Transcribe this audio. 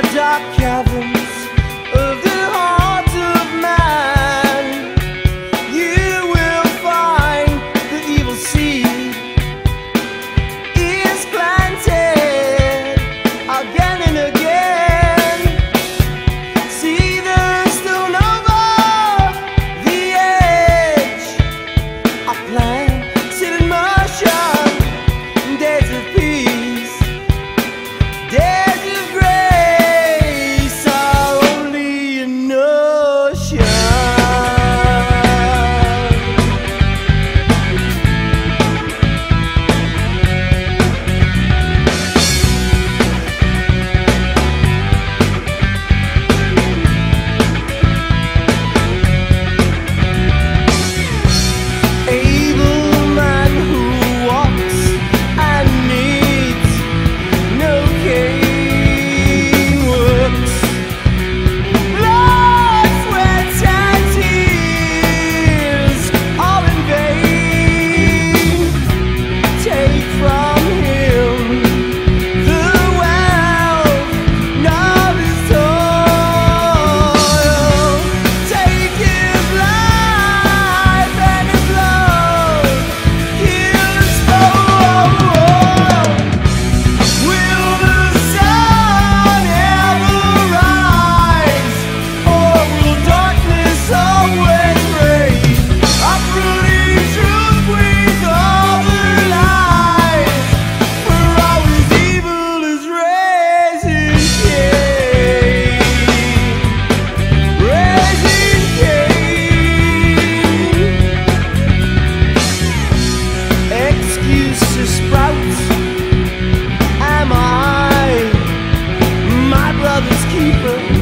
dark caverns of the heart of man, you will find the evil seed is planted again and again. See the stone over the edge. A plan set in motion, days of peace, days of grace are only a notion. Able man who walks and needs no cane works. Blood, sweat and tears all in vain. Take from him the wealth, not his toil. Take his life and his love, kill his soul. Will the sun ever rise, or will darkness always reign? Uprooting truth queens all the lies, for always evil is raising Cain, raising Cain. Excuses sprout. Am I my brother's keeper?